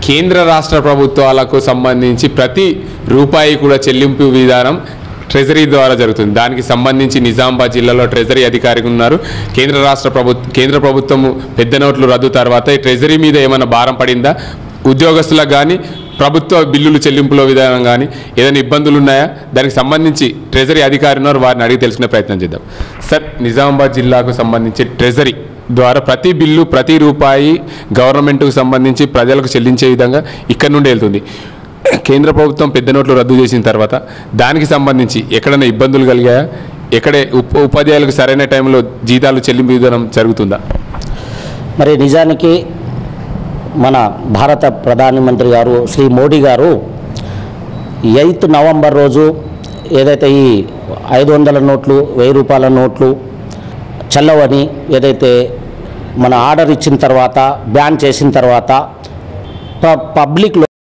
కేంద్ర రాష్ట్ర ప్రభుత్వాలకు సంబంధించి ప్రతి రూపాయి కూడా చెల్లింపు విధానం ట్రెజరీ ద్వారా జరుగుతుంది. దానికి సంబంధించి నిజామాబాద్ జిల్లాలో ట్రెజరీ అధికారికి ఉన్నారు. కేంద్ర ప్రభుత్వము పెద్ద నోట్లు రద్దు తర్వాత ఈ ట్రెజరీ మీద ఏమైనా భారం పడిందా, ఉద్యోగస్తులకు కానీ ప్రభుత్వ బిల్లులు చెల్లింపుల విధానం కానీ ఏదైనా ఇబ్బందులు ఉన్నాయా, దానికి సంబంధించి ట్రెజరీ అధికారి ఉన్నారు, వారిని అడిగి తెలుసుకునే ప్రయత్నం చేద్దాం. సార్, నిజామాబాద్ జిల్లాకు సంబంధించి ట్రెజరీ ద్వారా ప్రతి బిల్లు ప్రతి రూపాయి గవర్నమెంట్కు సంబంధించి ప్రజలకు చెల్లించే విధంగా ఇక్కడి నుండి వెళ్తుంది. కేంద్ర ప్రభుత్వం పెద్ద నోట్లు రద్దు చేసిన తర్వాత దానికి సంబంధించి ఎక్కడైనా ఇబ్బందులు కలిగాయా, ఎక్కడే ఉపాధ్యాయులకు సరైన టైంలో జీతాలు చెల్లింపు విధానం జరుగుతుందా? మరి నిజానికి మన భారత ప్రధానమంత్రి గారు శ్రీ మోడీ గారు 8 నవంబర్ రోజు ఏదైతే ఈ 500 నోట్లు 1000 రూపాయల నోట్లు చల్లవని ఏదైతే మన ఆర్డర్ ఇచ్చిన తర్వాత బ్యాన్ చేసిన తర్వాత పబ్లిక్లో